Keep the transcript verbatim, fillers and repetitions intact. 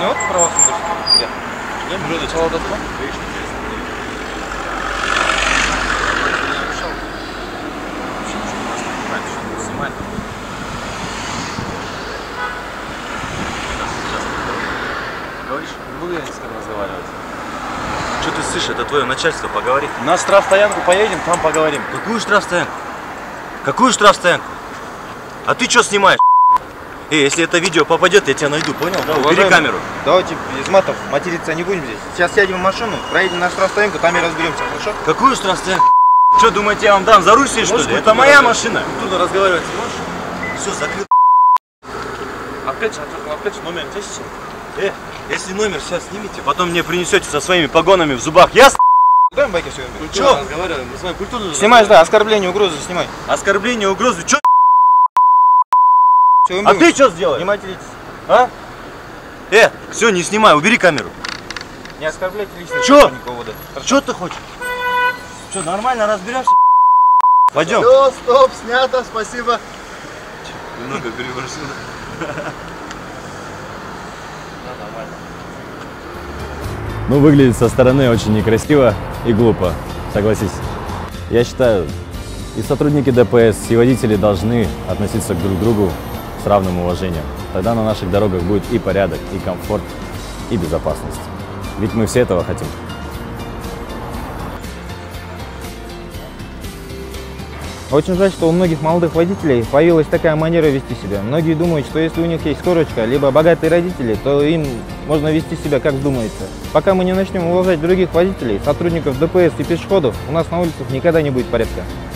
Ne oldu provasındır? Gel. Gel burada çalalım. Буду я с тобой разговаривать. Что ты слышишь? Это твое начальство, поговори. На штрафстоянку поедем, там поговорим. Какую штрафстоянку? Какую штрафстоянку? А ты что снимаешь? Эй, если это видео попадет, я тебя найду, понял? Да, убери камеру. Давайте без матов материться не будем здесь. Сейчас сядем в машину, проедем на штрафстоянку, там и разберемся, хорошо? Какую штрафстоянку? Что, думаете, я вам дам за руль сесть, что ли? Это моя машина. Культурно разговаривать можешь? Все, закрыл. Опять, опять номер тысячи. Э, если номер сейчас снимите, потом мне принесете со своими погонами в зубах, ясно? Дай байки все. Что? Разговариваем, мы с вами культурно. Снимаешь, да, оскорбление, угрозы снимай. Оскорбление, угрозы, что? Все, а ты что сделаешь? Не материтесь. А? Э, все, не снимай, убери камеру. Не оскорбляйте лично. Что? Что ты хочешь? Что, нормально разберемся? Пойдем. Все, стоп, снято, спасибо. Немного переборщил. Ну, выглядит со стороны очень некрасиво и глупо, согласись. Я считаю, и сотрудники ДПС, и водители должны относиться друг к другу с равным уважением. Тогда на наших дорогах будет и порядок, и комфорт, и безопасность. Ведь мы все этого хотим. Очень жаль, что у многих молодых водителей появилась такая манера вести себя. Многие думают, что если у них есть корочка, либо богатые родители, то им можно вести себя как вздумается. Пока мы не начнем уважать других водителей, сотрудников ДПС и пешеходов, у нас на улицах никогда не будет порядка.